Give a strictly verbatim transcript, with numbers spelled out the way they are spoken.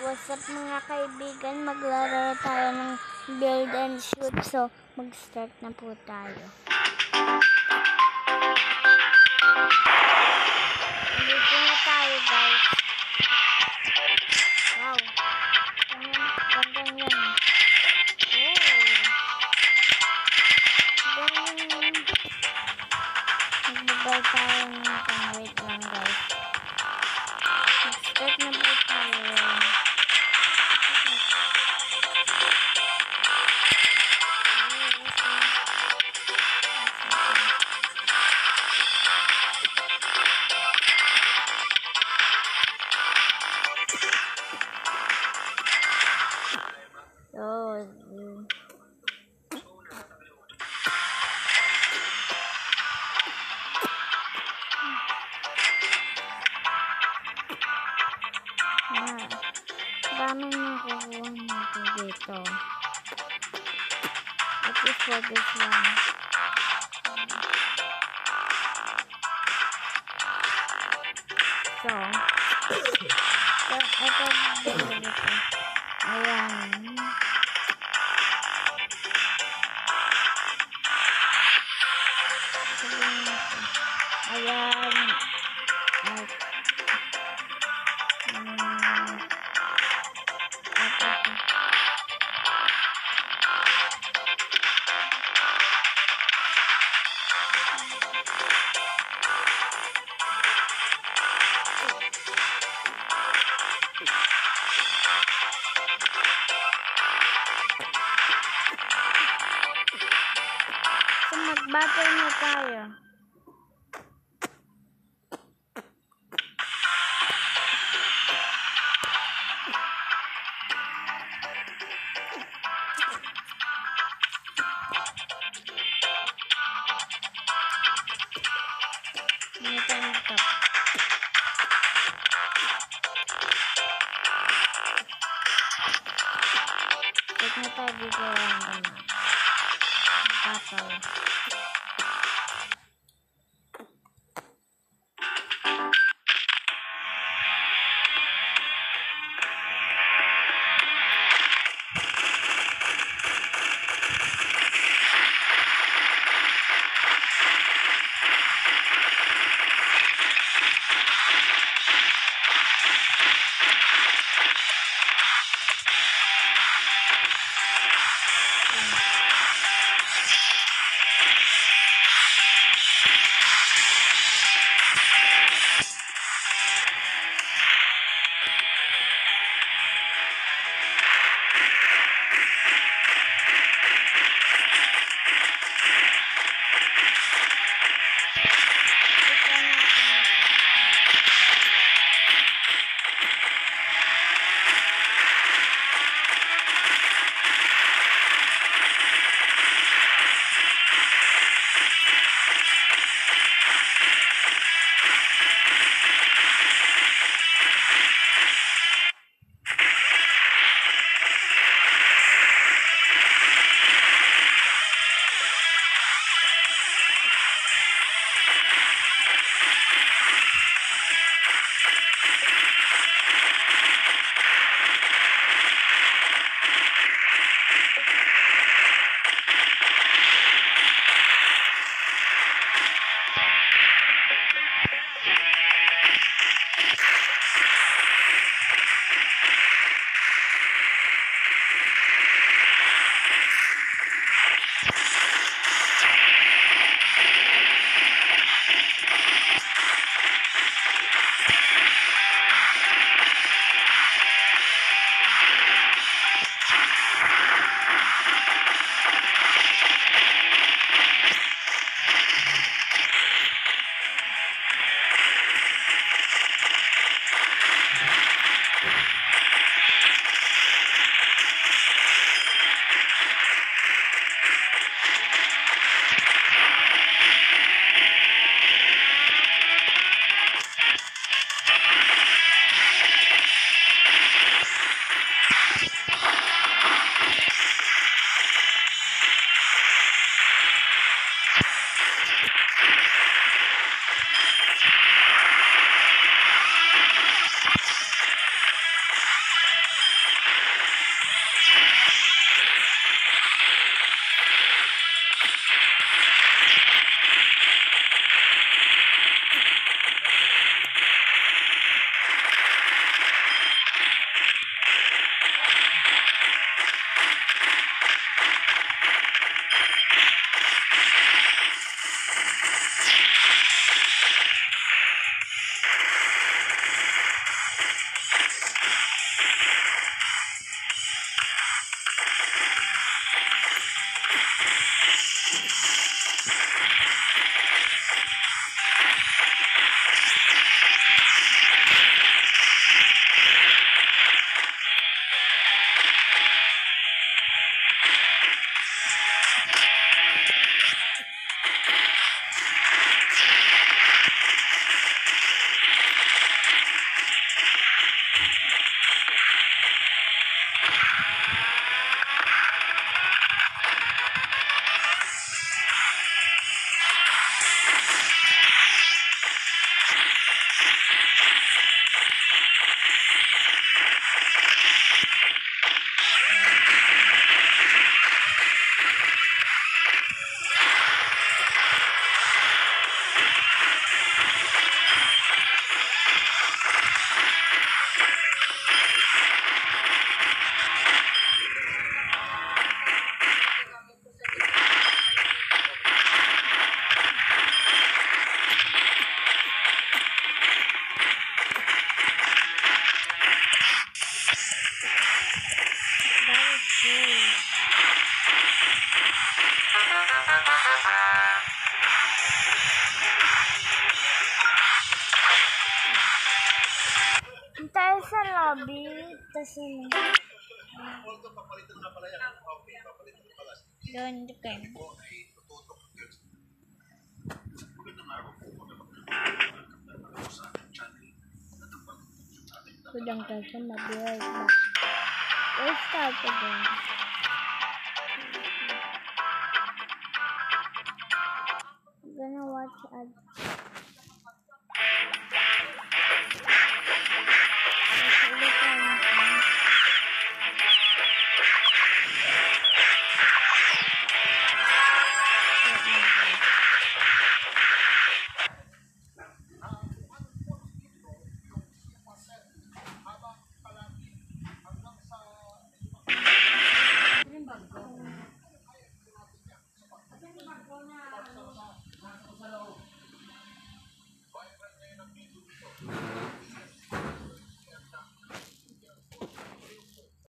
What's up mga kaibigan, maglalaro tayo ng build and shoot, so mag-start na po tayo. Dito na tayo guys. Wow, ganda yan. Oh, galing. Magbabay tayo nito, wait lang guys. Mag-start na po tayo. Oh, ah, daming nakukuha natin dito. At least for this one. So, so ito dito. Ayan. Ayan. At, um, at, at, so mag-battle na tayo. Ito na ito. Check na tayo dito lang. Battle. Tayo sa lobby, tapos yun. Doon, depend. Kudang kasi mag-right back. Let's start again. I'm gonna watch ads.